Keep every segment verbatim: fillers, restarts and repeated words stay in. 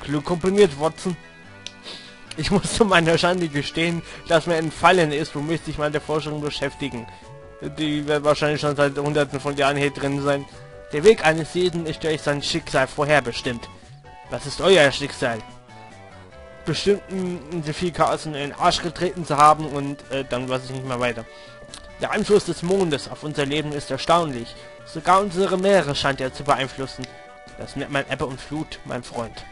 Glück komprimiert, Watson. Ich muss zu meiner Schande gestehen, dass mir entfallen ist, womit sich meine Forschung beschäftigen. Die wird wahrscheinlich schon seit hunderten von Jahren hier drin sein. Der Weg eines jeden ist durch sein Schicksal vorherbestimmt. Was ist euer Schicksal? Bestimmten viel Chaos in den Arsch getreten zu haben und äh, dann weiß ich nicht mehr weiter. Der Einfluss des Mondes auf unser Leben ist erstaunlich. Sogar unsere Meere scheint er zu beeinflussen. Das nennt man Ebbe und Flut, mein Freund.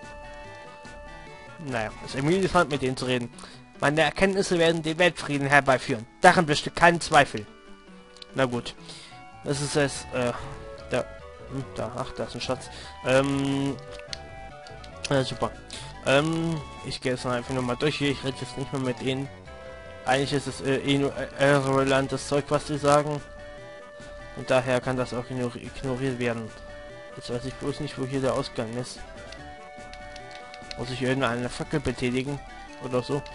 Naja, es ist irgendwie interessant, mit denen zu reden. Meine Erkenntnisse werden den Weltfrieden herbeiführen. Daran besteht kein Zweifel. Na gut. Das ist es, äh, da, hm, da, ach, da ist ein Schatz. Ähm, ja, super. Ähm, ich gehe jetzt mal einfach nur mal durch hier. Ich rede jetzt nicht mehr mit ihnen. Eigentlich ist es äh, eh nur äh, irrelevantes Zeug, was sie sagen. Und daher kann das auch ignoriert werden. Jetzt weiß ich bloß nicht, wo hier der Ausgang ist. Muss ich irgendeine Fackel betätigen? Oder so?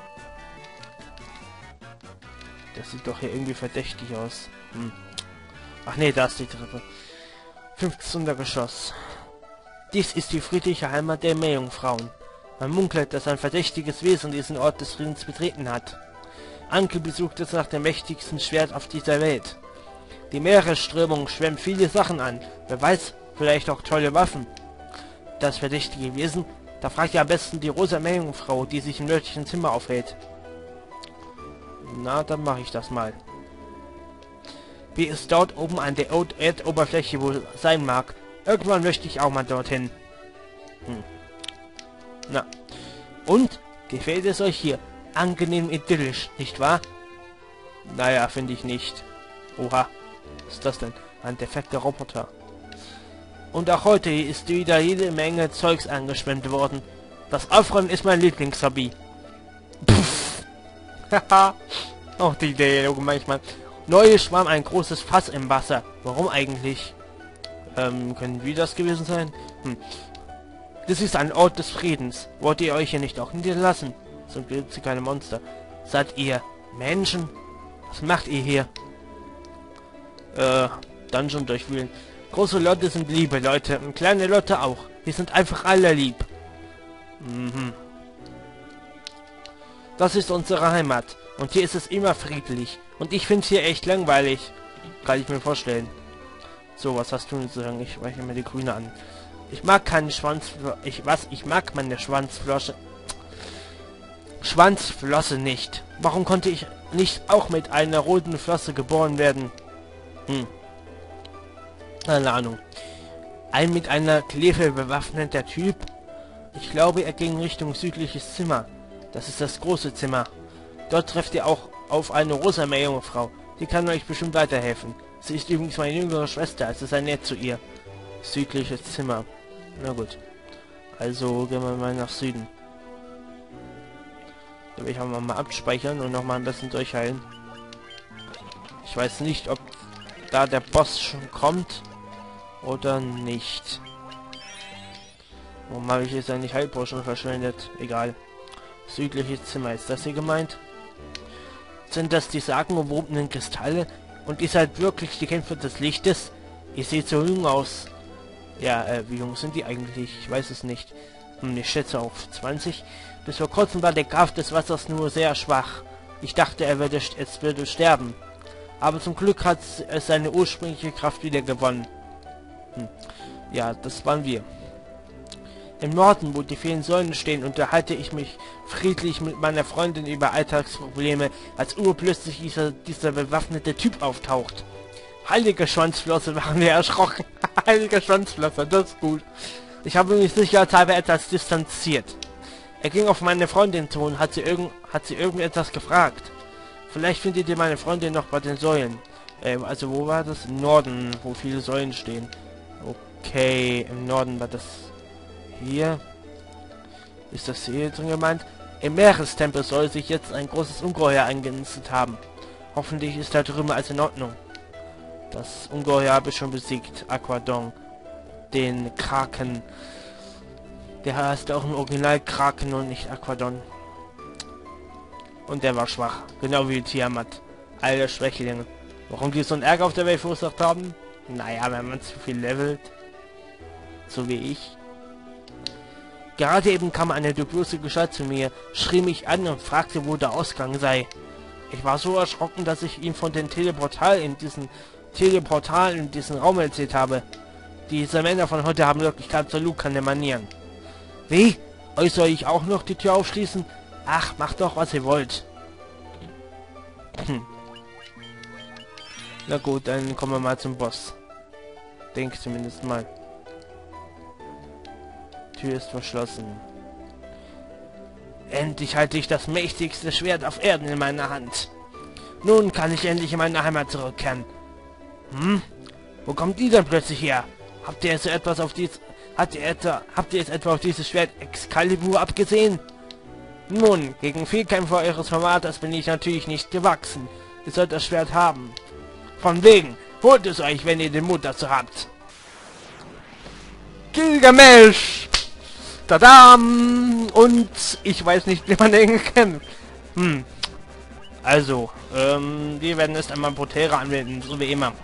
Das sieht doch hier irgendwie verdächtig aus. Hm. Ach nee, da ist die Treppe. fünfzehnte Geschoss. Dies ist die friedliche Heimat der Meerjungfrauen. Man munkelt, dass ein verdächtiges Wesen diesen Ort des Friedens betreten hat. Angeblich sucht es nach dem mächtigsten Schwert auf dieser Welt. Die Meeresströmung schwemmt viele Sachen an. Wer weiß, vielleicht auch tolle Waffen. Das verdächtige Wesen, da fragt ihr am besten die rosa Meerjungfrau, die sich im nördlichen Zimmer aufhält. Na, dann mache ich das mal. Wie es dort oben an der Erdoberfläche wohl sein mag. Irgendwann möchte ich auch mal dorthin. Hm. Na. Und? Gefällt es euch hier? Angenehm idyllisch, nicht wahr? Naja, finde ich nicht. Oha. Was ist das denn? Ein defekter Roboter. Und auch heute ist wieder jede Menge Zeugs angeschwemmt worden. Das Aufräumen ist mein Lieblingshobby. Pff. Haha. Auch die Idee manchmal. Neues schwamm ein großes Fass im Wasser. Warum eigentlich? Ähm, können wir das gewesen sein? Hm. Das ist ein Ort des Friedens. Wollt ihr euch hier nicht auch niederlassen? Zum Glück sind keine Monster. Seid ihr Menschen? Was macht ihr hier? Äh, Dungeon durchwühlen. Große Leute sind liebe Leute und kleine Leute auch. Wir sind einfach alle lieb. Mhm. Das ist unsere Heimat. Und hier ist es immer friedlich. Und ich finde es hier echt langweilig. Kann ich mir vorstellen. So, was hast du zu sagen? Ich weiche mir die Grüne an. Ich mag keinen Schwanz... Ich, was? Ich mag meine Schwanzflosse... Schwanzflosse nicht. Warum konnte ich nicht auch mit einer roten Flosse geboren werden? Hm. Keine Ahnung. Ein mit einer Kleve bewaffneter Typ? Ich glaube, er ging Richtung südliches Zimmer. Das ist das große Zimmer. Dort trefft ihr auch auf eine rosa Meerjungfrau. Die kann euch bestimmt weiterhelfen. Sie ist übrigens meine jüngere Schwester, also sei nett zu ihr. Südliches Zimmer. Na gut. Also gehen wir mal nach Süden. Da will ich auch mal abspeichern und nochmal ein bisschen durchheilen. Ich weiß nicht, ob da der Boss schon kommt oder nicht. Warum habe ich jetzt eigentlich Heilpotion verschwendet? Egal. Südliches Zimmer, ist das hier gemeint? Sind das die sagenumwobenen Kristalle? Und ihr seid wirklich die Kämpfer des Lichtes? Ihr seht so jung aus. Ja, äh, wie jung sind die eigentlich? Ich weiß es nicht. Hm, ich schätze auf zwanzig. Bis vor kurzem war der Kraft des Wassers nur sehr schwach. Ich dachte, er würde, es würde sterben. Aber zum Glück hat es seine ursprüngliche Kraft wieder gewonnen. Hm. Ja, das waren wir. Im Norden, wo die vielen Säulen stehen, unterhalte ich mich friedlich mit meiner Freundin über Alltagsprobleme, als urplötzlich dieser, dieser bewaffnete Typ auftaucht. Heilige Schwanzflosse, waren wir erschrocken. Heilige Schwanzflosse, das ist gut. Ich habe mich sicherheitshalber etwas distanziert. Er ging auf meine Freundin zu und hat sie, irgend, hat sie irgendetwas gefragt. Vielleicht findet ihr meine Freundin noch bei den Säulen. Ähm, also wo war das? Im Norden, wo viele Säulen stehen. Okay, im Norden war das... Hier ist das hier drin gemeint. Im Meerestempel soll sich jetzt ein großes Ungeheuer eingenistet haben. Hoffentlich ist da drüben alles in Ordnung. Das Ungeheuer habe ich schon besiegt. Aquadon. Den Kraken. Der heißt auch im Original Kraken und nicht Aquadon. Und der war schwach. Genau wie Tiamat. Alle Schwächlinge. Warum die so einen Ärger auf der Welt verursacht haben? Naja, wenn man zu viel levelt. So wie ich. Gerade eben kam eine dubiose Gestalt zu mir, schrie mich an und fragte, wo der Ausgang sei. Ich war so erschrocken, dass ich ihm von den Teleportal in diesen Teleportal in diesen Raum erzählt habe. Diese Männer von heute haben wirklich absolut keine Manieren. Wie? Euch soll ich auch noch die Tür aufschließen? Ach, macht doch, was ihr wollt. Hm. Na gut, dann kommen wir mal zum Boss. Denk zumindest mal. Tür ist verschlossen. Endlich halte ich das mächtigste Schwert auf Erden in meiner Hand. Nun kann ich endlich in meine Heimat zurückkehren. Hm? Wo kommt die denn plötzlich her? Habt ihr jetzt etwas auf dies... Habt ihr etwa... Habt ihr jetzt etwa auf dieses Schwert Excalibur abgesehen? Nun, gegen Vielkämpfer eures Vermaters bin ich natürlich nicht gewachsen. Ihr sollt das Schwert haben. Von wegen, holt es euch, wenn ihr den Mut dazu habt. Gilgamesh! Tadam! Und ich weiß nicht, wie man den kennt. Hm. Also, ähm, wir werden erst einmal Protera anwenden, so wie immer.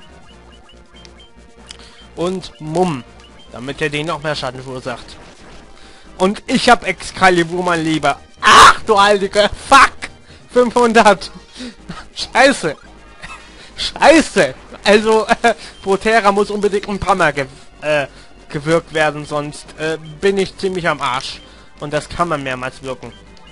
Und Mumm, damit er den noch mehr Schaden verursacht. Und ich hab Excalibur, mein Lieber. Ach, du Heilige, fuck! fünfhundert! Scheiße! Scheiße! Also, äh, Protera muss unbedingt ein paar Mal ge äh, gewirkt werden, sonst äh, bin ich ziemlich am Arsch. Und das kann man mehrmals wirken.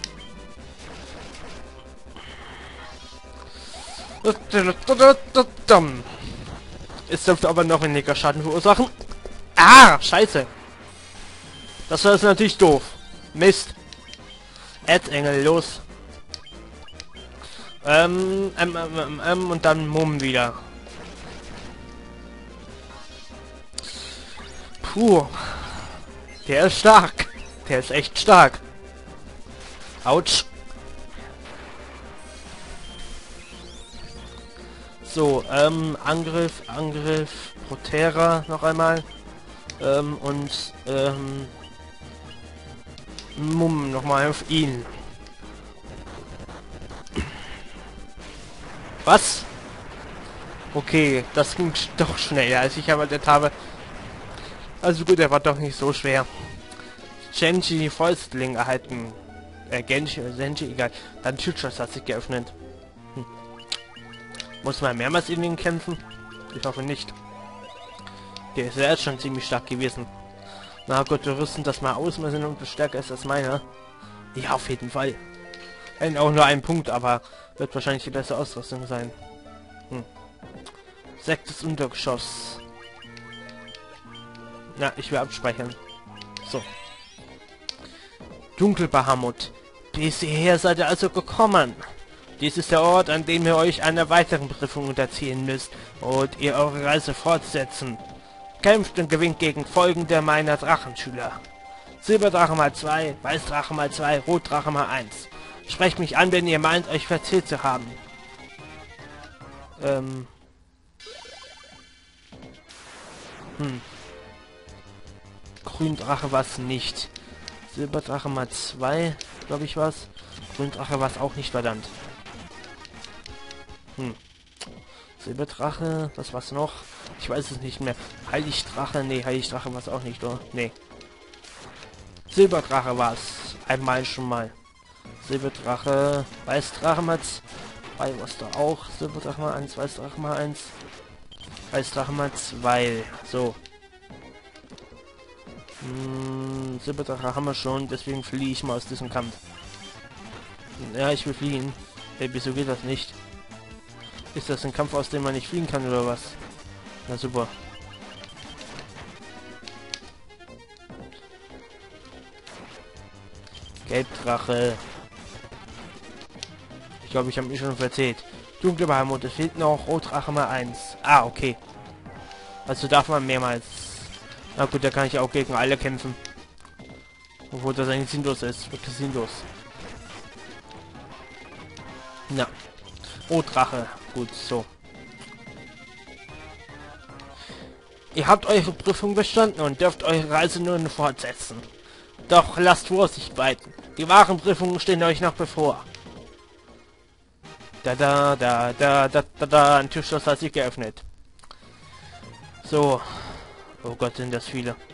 Es dürfte aber noch weniger Schaden verursachen. Ah, scheiße. Das war jetzt natürlich doof. Mist. Erzengel, los. Ähm, ähm, ähm, ähm, und dann Mumm wieder. Puh. Der ist stark. Der ist echt stark. Autsch. So, ähm, Angriff, Angriff, Protera noch einmal. Ähm, und, ähm, Mumm nochmal auf ihn. Was? Okay, das ging doch schneller, als ich erwartet habe. Also gut, er war doch nicht so schwer. Genji Fäustling erhalten. Äh, Genji, Genji, egal. Dann Türschloss hat sich geöffnet. Hm. Muss man mehrmals in ihn kämpfen? Ich hoffe nicht. Der ist ja jetzt schon ziemlich stark gewesen. Na gut, wir rüsten das mal aus, wir sind umso stärker ist als meiner. Ja, auf jeden Fall. Wenn auch nur ein Punkt, aber wird wahrscheinlich die bessere Ausrüstung sein. Hm. Sechstes Untergeschoss. Na, ich will abspeichern. So. Dunkelbahamut. Bis hierher seid ihr also gekommen. Dies ist der Ort, an dem ihr euch einer weiteren Prüfung unterziehen müsst und ihr eure Reise fortsetzen. Kämpft und gewinnt gegen folgende meiner Drachenschüler. Silberdrache mal zwei, Weißdrache mal zwei, Rotdrache mal eins. Sprecht mich an, wenn ihr meint, euch verzählt zu haben. Ähm. Hm. Gründrache was nicht. Silberdrache mal zwei, glaube ich was. Gründrache was auch nicht, verdammt. Hm. Silberdrache, was war's noch? Ich weiß es nicht mehr. Heiligdrache, nee, Heiligdrache war's auch nicht, oder? Nee. Silberdrache war's. Einmal schon mal. Silberdrache, Weißdrache mal zwei, was da auch. Silberdrache mal eins, Weißdrache mal eins. Weißdrache mal zwei. So. Hm, Silberdrache haben wir schon, deswegen fliehe ich mal aus diesem Kampf. Ja, ich will fliehen. Hey, wieso geht das nicht? Ist das ein Kampf, aus dem man nicht fliehen kann, oder was? Na super. Gelbdrache. Ich glaube, ich habe mich schon verzählt. Dunkle Bahamut, es fehlt noch Rotdrache mal eins. Ah, okay. Also darf man mehrmals. Na gut, da kann ich auch gegen alle kämpfen. Obwohl das eigentlich sinnlos ist. Wirklich sinnlos. Na. Rotdrache. Gut, so. Ihr habt eure Prüfung bestanden und dürft eure Reise nun fortsetzen. Doch lasst Vorsicht walten. Die wahren Prüfungen stehen euch noch bevor. Da da da da da da da. Ein Türschloss hat sich geöffnet. So. Oh Gott, sind das viele.